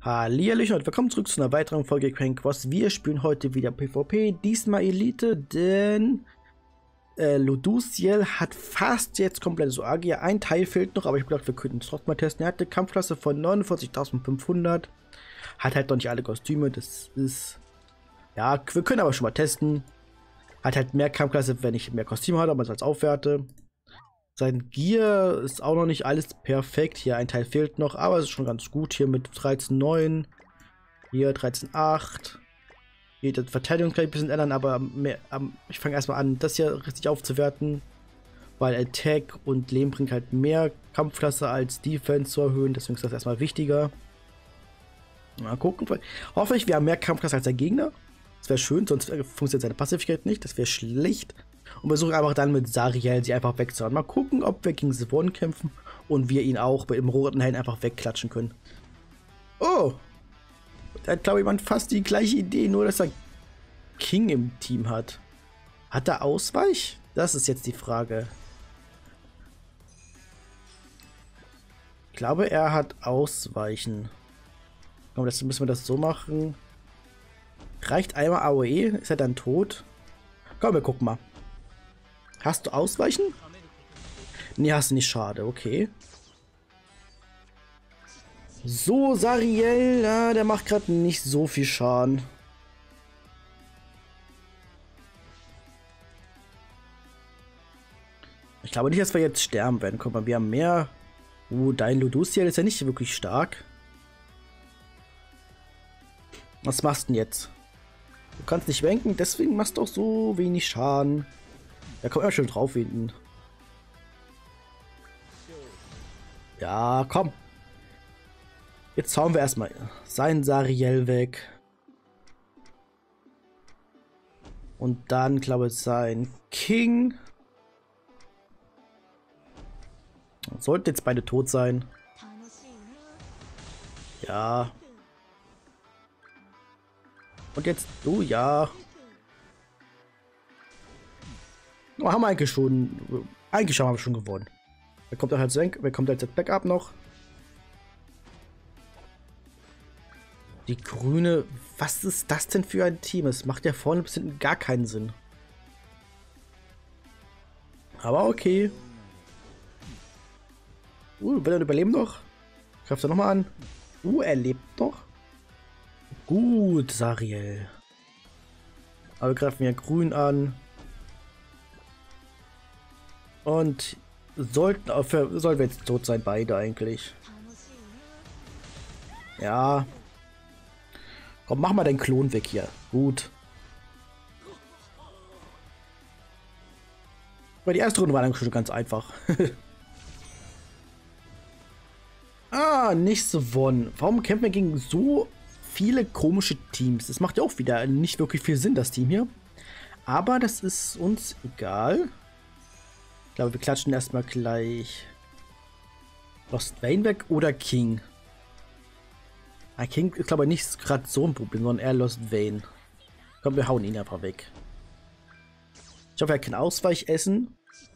Hallihallöchen und willkommen zurück zu einer weiteren Folge Crank Cross. Wir spielen heute wieder PvP, diesmal Elite, denn Luduciel hat fast jetzt komplett so Agia. Ein Teil fehlt noch, aber ich habe gedacht, wir könnten es trotzdem mal testen. Er hat eine Kampfklasse von 49.500, hat halt noch nicht alle Kostüme, das ist, ja, wir können aber schon mal testen. Hat halt mehr Kampfklasse, wenn ich mehr Kostüme habe, aber als aufwerte. Sein Gear ist auch noch nicht alles perfekt. Hier ein Teil fehlt noch, aber es ist schon ganz gut. Hier mit 13,9. Hier 13,8. Hier die Verteidigung kann ich ein bisschen ändern, aber mehr, ich fange erstmal an, das hier richtig aufzuwerten. Weil Attack und Leben bringt halt mehr Kampfklasse als Defense zu erhöhen. Deswegen ist das erstmal wichtiger. Mal gucken. Hoffe ich, wir haben mehr Kampfklasse als der Gegner. Das wäre schön, sonst funktioniert seine Passivität nicht. Das wäre schlecht. Und versuchen einfach dann mit Zariel sie einfach wegzuhauen. Mal gucken, ob wir gegen Sivon kämpfen und wir ihn auch mit dem roten Helm einfach wegklatschen können. Oh! Da hat, glaube ich, man fast die gleiche Idee, nur dass er King im Team hat. Hat er Ausweich? Das ist jetzt die Frage. Ich glaube, er hat Ausweichen. Komm, das müssen wir das so machen. Reicht einmal AOE? Ist er dann tot? Komm, wir gucken mal. Hast du Ausweichen? Nee, hast du nicht. Schade, okay. So, Zariel, ja, der macht gerade nicht so viel Schaden. Ich glaube nicht, dass wir jetzt sterben werden. Guck mal, wir haben mehr. Dein Luduciel ist ja nicht wirklich stark. Was machst du denn jetzt? Du kannst nicht wenken, deswegen machst du auch so wenig Schaden. Da kommt immer schön drauf hinten. Ja, komm. Jetzt hauen wir erstmal sein Zariel weg. Und dann, glaube ich, sein King. Sollten jetzt beide tot sein. Ja. Und jetzt, oh ja. Oh, haben wir eigentlich schon. Eigentlich haben wir schon gewonnen. Wer kommt halt wer kommt als Backup noch? Die Grüne. Was ist das denn für ein Team? Es macht ja vorne bis hinten gar keinen Sinn. Aber okay. Will er überleben noch? Greift er nochmal an. Er lebt noch. Gut, Zariel. Aber wir greifen ja grün an. Und sollen wir jetzt tot sein, beide eigentlich. Ja. Komm, mach mal den Klon weg hier. Gut. Aber die erste Runde war dann schon ganz einfach. Nicht gewonnen. Warum kämpfen wir gegen so viele komische Teams? Das macht ja auch wieder nicht wirklich viel Sinn, das Team hier. Aber das ist uns egal. Ich glaube, wir klatschen erstmal gleich Lost Vayne weg oder King. King ist, glaube ich, nicht gerade so ein Problem, sondern eher Lost Vayne. Komm, wir hauen ihn einfach weg. Ich hoffe, er kann Ausweich essen.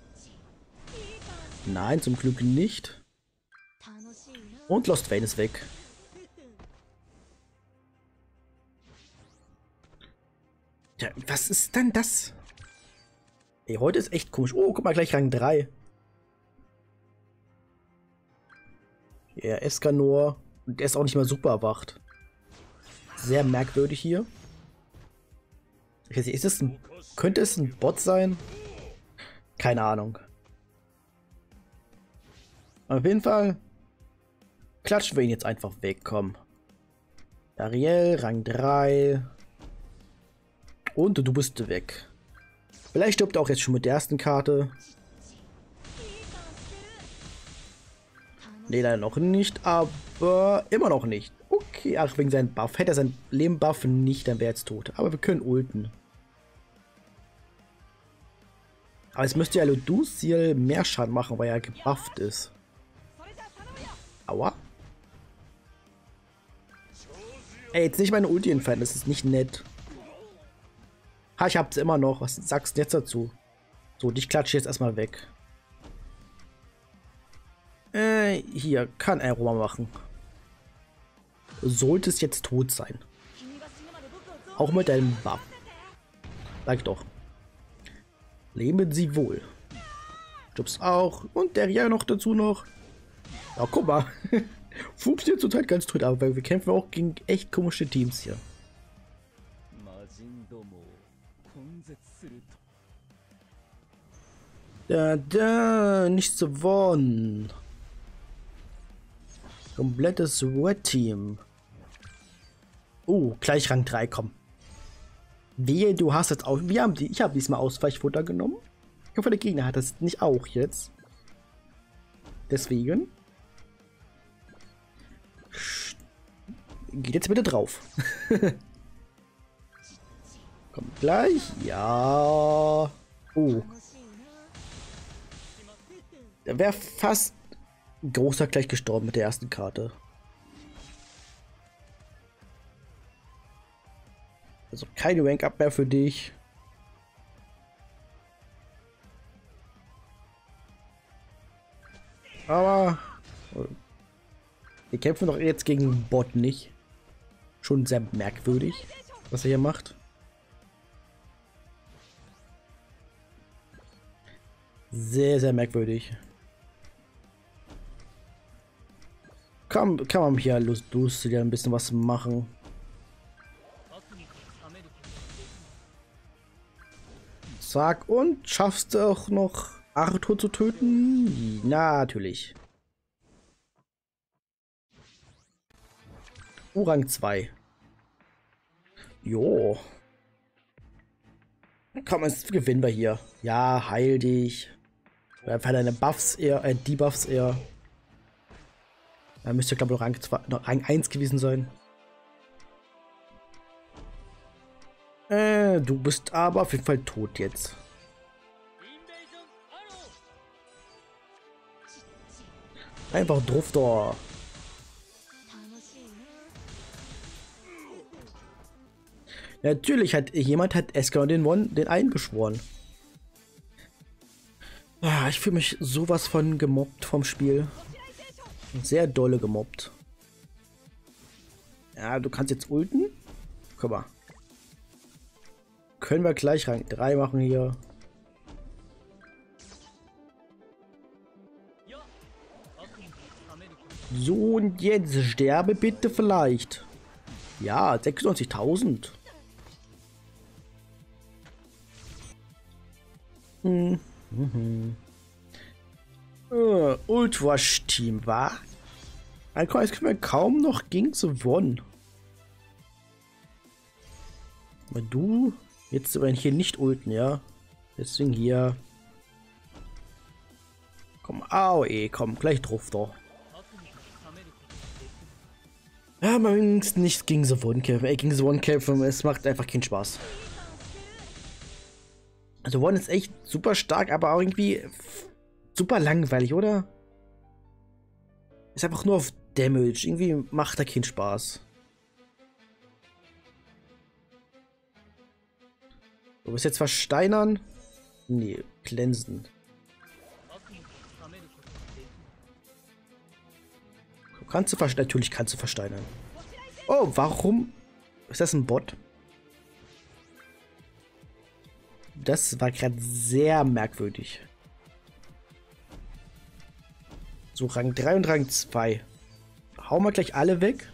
Nein, zum Glück nicht. Und Lost Vayne ist weg. Ja, was ist denn das? Ey, heute ist echt komisch. Oh, guck mal, gleich Rang 3. Ja, Escanor. Und der ist auch nicht mal super erwacht. Sehr merkwürdig hier. Ich weiß nicht, könnte es ein Bot sein? Keine Ahnung. Auf jeden Fall klatschen wir ihn jetzt einfach weg, komm. Ariel, Rang 3. Und du bist weg. Vielleicht stirbt er auch jetzt schon mit der ersten Karte. Nee, leider noch nicht, aber immer noch nicht. Okay, ach, wegen seinem Buff. Hätte er seinen Leben-Buff nicht, dann wäre er jetzt tot. Aber wir können ulten. Aber es müsste ja Luduciel mehr Schaden machen, weil er gebufft ist. Aua. Ey, jetzt nicht meine Ulti entfernen, das ist nicht nett. Ha, ich hab's immer noch. Was sagst du jetzt dazu? So, dich klatsche ich jetzt erstmal weg. Hier, kann Aroma machen. sollte es jetzt tot sein. Auch mit deinem Buff. Sag doch. Leben Sie wohl. Stirbst auch. Und der ja noch dazu noch. Ja, guck mal. Funktioniert zurzeit ganz tot, aber wir kämpfen auch gegen echt komische Teams hier. Nichts gewonnen. Komplettes Red-Team. Oh, gleich Rang 3, komm. Wehe, du hast jetzt auch. Ich habe diesmal Ausweichfutter genommen. Ich hoffe, der Gegner hat das nicht auch jetzt. Deswegen. Geht jetzt bitte drauf. Kommt gleich. Ja. Oh. Der wäre fast großer gleich gestorben mit der ersten Karte. Also keine Rank-Up mehr für dich. Aber wir kämpfen doch jetzt gegen Bot nicht. Schon sehr merkwürdig, was er hier macht. Sehr, sehr merkwürdig. Kann man hier Lust wieder ein bisschen was machen. Zack, und schaffst du auch noch Arthur zu töten? Natürlich. Rang 2. Jo. Komm, jetzt gewinnen wir hier. Ja, heil dich. Einfach deine Buffs eher, Debuffs eher. Da müsste, glaube ich, noch Rang 1 gewesen sein. Du bist aber auf jeden Fall tot jetzt. Einfach drauf da. Natürlich hat jemand Eskalon den einen beschworen. Ah, ich fühle mich sowas von gemobbt vom Spiel. Sehr dolle gemobbt. Ja, du kannst jetzt ulten. Guck mal. Können wir gleich Rang 3 machen hier. So, und jetzt sterbe bitte vielleicht. Ja, 96.000. Ultrasch-Team, war? Jetzt können wir kaum noch gegen gewonnen. Aber du jetzt aber hier nicht ulten, ja? Deswegen hier. Komm, komm, gleich drauf doch. Ja, man wenigstens nicht gegen so One-Kämpfen. Gegen so One-Kämpfen, es macht einfach keinen Spaß. Also One ist echt super stark, aber auch irgendwie super langweilig, oder? Ist einfach nur auf Damage. Irgendwie macht er keinen Spaß. Du willst jetzt versteinern? Nee, glänzen. Natürlich kannst du versteinern. Oh, warum? Ist das ein Bot? Das war gerade sehr merkwürdig. So, Rang 3 und Rang 2. Hauen wir gleich alle weg.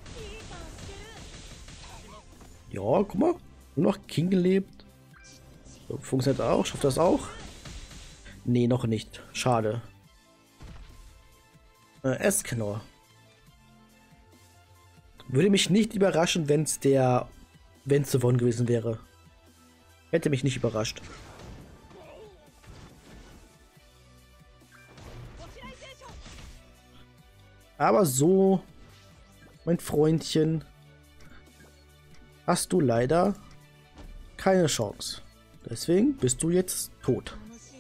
Ja, guck mal. Nur noch King gelebt. So, funktioniert auch. Schafft das auch? Nee, noch nicht. Schade. Escanor. Würde mich nicht überraschen, wenn es Devon gewesen wäre. Hätte mich nicht überrascht. Aber so, mein Freundchen, hast du leider keine Chance. Deswegen bist du jetzt tot.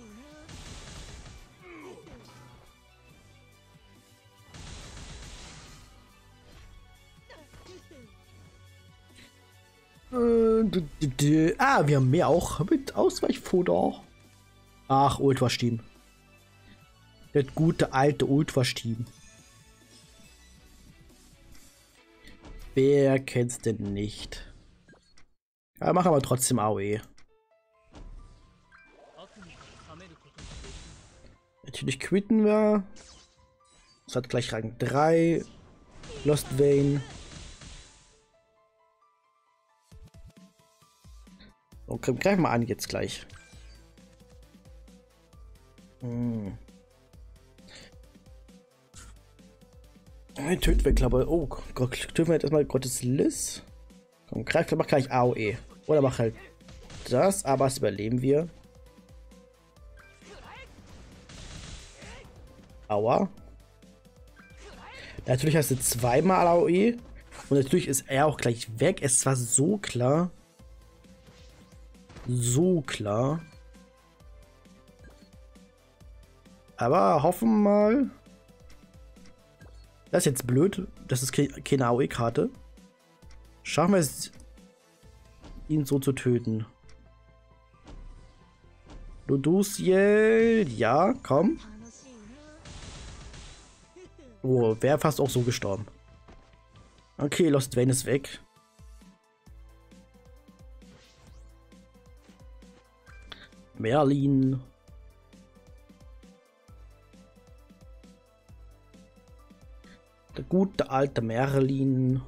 Wir haben mehr auch mit Ausweichfutter. Ach, Ultrasch-Team. Das gute alte Ultrasch-Team. Wer kennt's denn nicht? Aber machen wir trotzdem AOE. Natürlich quitten wir. Das hat gleich Rang 3. Lost Vein. Okay, greifen wir an jetzt gleich. Töten wir, glaube ich. Oh Gott, töten wir jetzt erstmal Gottes Liss. Komm, mach gleich AOE. Oder mach halt das, aber das überleben wir. Aua. Natürlich hast du zweimal AOE. Und natürlich ist er auch gleich weg. Es war so klar. So klar. Aber hoffen wir mal. Das ist jetzt blöd. Das ist keine AOE-Karte. Schaffen wir es, ihn so zu töten. Ludusiel. Ja, komm. Oh, wäre fast auch so gestorben. Okay, Lost Vein ist weg. Merlin. Der gute alte Merlin.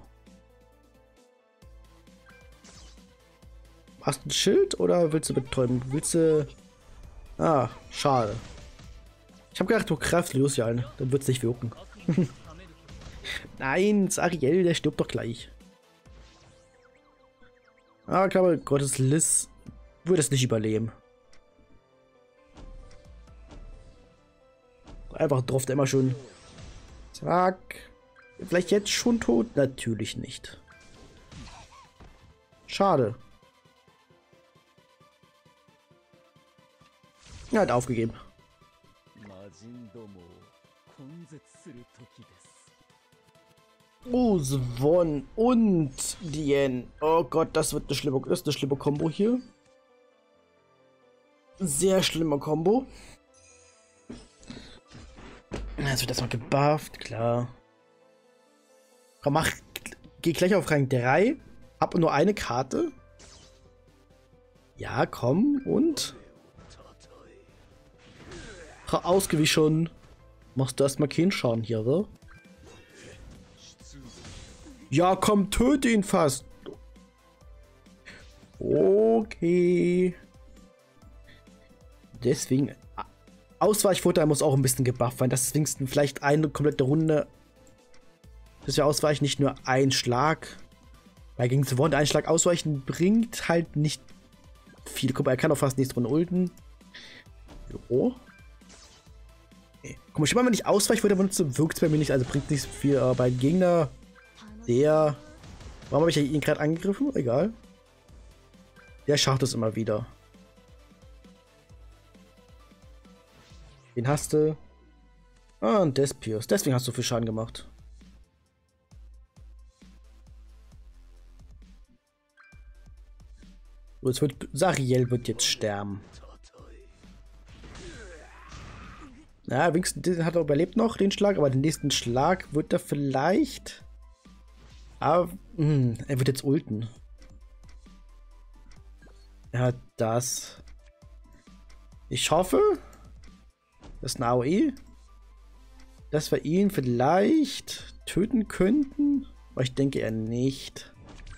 Hast du ein Schild oder willst du betäuben? Willst du... Ah, schade. Ich habe gedacht, du greifst Lucian, dann wird es nicht wirken. Nein, Ariel, der stirbt doch gleich. Ah, ich glaube, Gottes Liss würde es nicht überleben. Einfach drauf, der immer schon. Zack. Vielleicht jetzt schon tot? Natürlich nicht. Schade. Er hat aufgegeben. Oh, Svon und Dien. Oh Gott, das ist eine schlimme Kombo hier. Sehr schlimmer Kombo. Jetzt wird erstmal gebufft, klar. Komm, geh gleich auf Rang 3. Hab nur eine Karte. Ja, komm, und? Ausgewichen. Machst du erstmal keinen Schaden hier, oder? Ja, komm, töte ihn fast. Okay. Deswegen. Ausweichvorteil muss auch ein bisschen gebufft werden. Das ist wenigstens vielleicht eine komplette Runde. Dass wir ausweichen, nicht nur ein Schlag. Weil gegen Svon ein Schlag ausweichen bringt halt nicht viel. Guck mal, er kann auch fast nächste Runde ulten. Jo. Okay. Guck mal, schon mal, wenn ich Ausweichvorteil benutze, wirkt es bei mir nicht. Also bringt nicht viel. Aber bei Gegner, der. Warum habe ich ihn gerade angegriffen? Egal. Der schafft es immer wieder. Den hast du. Ah, und Despios. Deswegen hast du viel Schaden gemacht. So, es wird. Zariel wird jetzt sterben. Ja, wenigstens den hat er überlebt noch, den Schlag, aber den nächsten Schlag wird er vielleicht. Aber er wird jetzt ulten. Er hat das. Ich hoffe, das ist ein AOE, dass wir ihn vielleicht töten könnten. Aber ich denke eher nicht.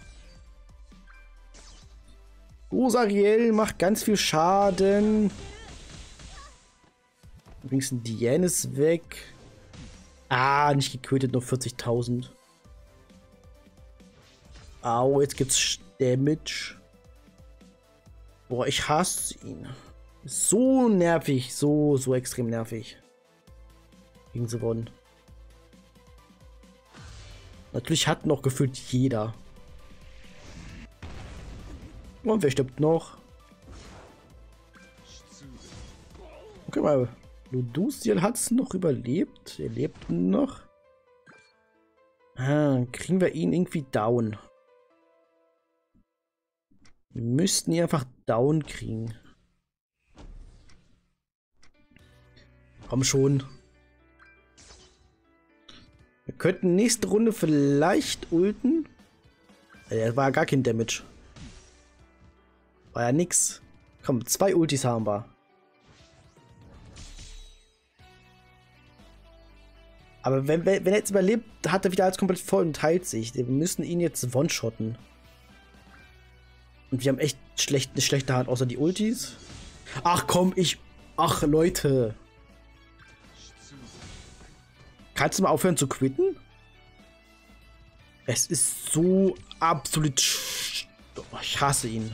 Rosariel macht ganz viel Schaden. Übrigens ein Dien ist weg. Ah, nicht getötet, nur 40.000. Au, jetzt gibt's Damage. Boah, ich hasse ihn. So nervig, so extrem nervig. Gegen Svon. Natürlich hat noch gefühlt jeder. Und wer stirbt noch? Okay, mal. Ludusiel hat es noch überlebt. Er lebt noch. Ah, kriegen wir ihn irgendwie down. Wir müssten ihn einfach down kriegen. Komm schon. Wir könnten nächste Runde vielleicht ulten. War ja gar kein Damage. War ja nix. Komm, 2 Ultis haben wir. Aber wenn er jetzt überlebt, hat er wieder alles komplett voll und teilt sich. Wir müssen ihn jetzt one-shotten. Und wir haben echt eine schlechte Hand, außer die Ultis. Ach komm, Ach, Leute. Kannst du mal aufhören zu quitten? Es ist so absolut... Ich hasse ihn.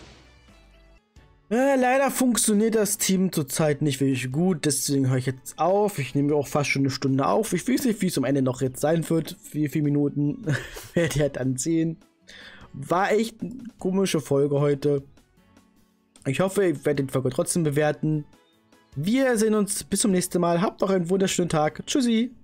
Leider funktioniert das Team zurzeit nicht wirklich gut, deswegen höre ich jetzt auf. Ich nehme auch fast schon eine Stunde auf. Ich weiß nicht, wie es am Ende noch jetzt sein wird. 4 Minuten werdet ihr dann sehen. War echt eine komische Folge heute. Ich hoffe, ihr werdet die Folge trotzdem bewerten. Wir sehen uns bis zum nächsten Mal. Habt noch einen wunderschönen Tag. Tschüssi.